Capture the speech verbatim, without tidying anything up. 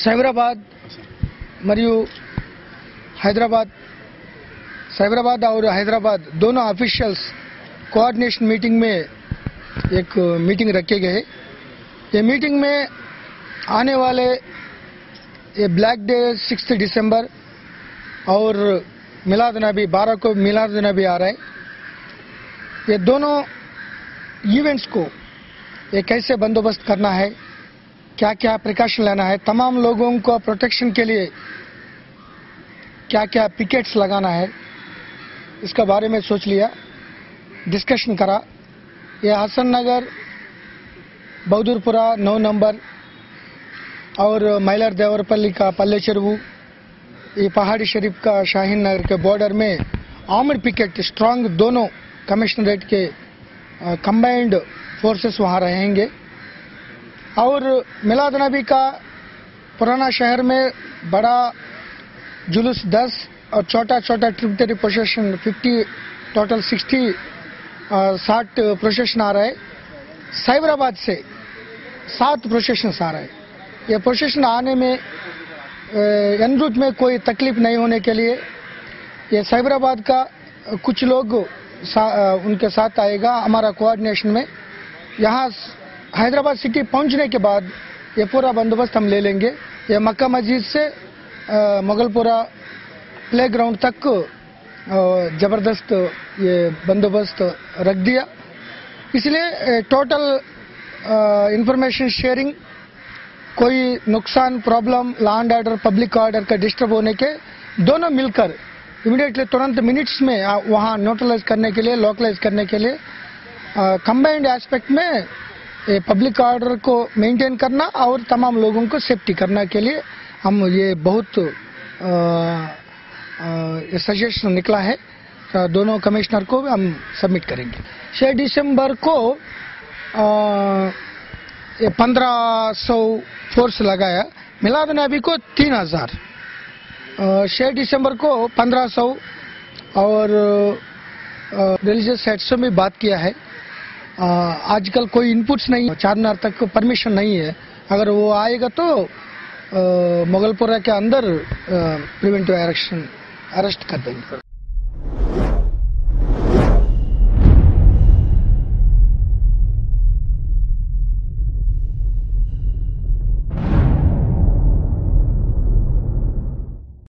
సైబరాబాద్ మరియు हैदराबाद साइबराबाद और हैदराबाद दोनों ऑफिशियल्स कोऑर्डिनेशन मीटिंग में एक मीटिंग रखे गए। ये मीटिंग में आने वाले ये ब्लैक डे सिक्स दिसंबर और मिलाद नबी बारह को मिलाद नबी आ रहा है। ये दोनों इवेंट्स को ये कैसे बंदोबस्त करना है, क्या क्या प्रिकॉशन लेना है, तमाम लोगों को प्रोटेक्शन के लिए क्या क्या पिकेट्स लगाना है, इसका बारे में सोच लिया, डिस्कशन करा। ये हसन नगर, बहादुरपुरा नौ नंबर और मैलर देवरपल्ली का पल्ले चेरुवु, ये पहाड़ी शरीफ का शाहीन नगर के बॉर्डर में आर्मड पिकेट स्ट्रांग दोनों कमिश्नरेट के कंबाइंड फोर्सेस वहाँ रहेंगे। और मिलाद नबी का पुराना शहर में बड़ा जुलूस दस और छोटा छोटा ट्रिब्यूटरी प्रोसेशन पचास, टोटल साठ साठ प्रोसेशन आ रहा है। साइबराबाद से सात प्रोसेशन आ रहा है। ये प्रोसेशन आने में एन रूट में कोई तकलीफ नहीं होने के लिए ये साइबराबाद का कुछ लोग सा, उनके साथ आएगा हमारा कोऑर्डिनेशन में। यहाँ हैदराबाद सिटी पहुँचने के बाद ये पूरा बंदोबस्त हम ले लेंगे। ये मक्का मस्जिद से मुगलपुरा प्ले ग्राउंड तक जबरदस्त ये बंदोबस्त रख दिया। इसलिए टोटल इंफॉर्मेशन शेयरिंग, कोई नुकसान, problem, law and order, public order का डिस्टर्ब होने के दोनों मिलकर इमीडिएटली तुरंत मिनट्स में वहाँ न्यूट्रलाइज करने के लिए, लोकलाइज करने के लिए कंबाइंड एस्पेक्ट में पब्लिक ऑर्डर को मेंटेन करना और तमाम लोगों को सेफ्टी करने के लिए हम ये बहुत सजेशन निकला है, दोनों कमिश्नर को हम सबमिट करेंगे। छह दिसंबर को पंद्रह सौ फोर्स लगाया, मिलाद नबी को तीन हजार, छह दिसंबर को पंद्रह सौ और रिलीजियस साइट्स में बात किया है। आजकल कोई इनपुट्स नहीं, चार मीनार तक परमिशन नहीं है। अगर वो आएगा तो मुगलपुरा के अंदर प्रिवेंटिव एक्शन अरेस्ट कर देंगे।